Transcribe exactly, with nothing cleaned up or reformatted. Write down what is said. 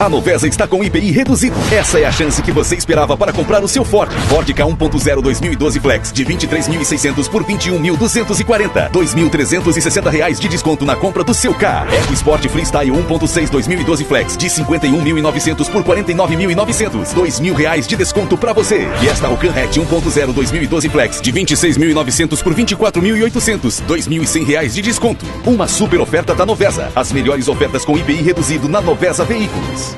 A Novesa está com I P I reduzido. Essa é a chance que você esperava para comprar o seu Ford. Ford Ka um ponto zero dois mil e doze Flex de vinte e três mil e seiscentos por vinte e um mil duzentos e quarenta. dois mil trezentos e sessenta reais de desconto na compra do seu carro. EcoSport Freestyle um ponto seis dois mil e doze Flex de cinquenta e um mil e novecentos por quarenta e nove mil e novecentos. dois mil reais de desconto para você. E esta Alcan Hatch um ponto zero dois mil e doze Flex de vinte e seis mil e novecentos por vinte e quatro mil e oitocentos. dois mil e cem reais de desconto. Uma super oferta da Novesa. As melhores ofertas com I P I reduzido na Novesa Veículos.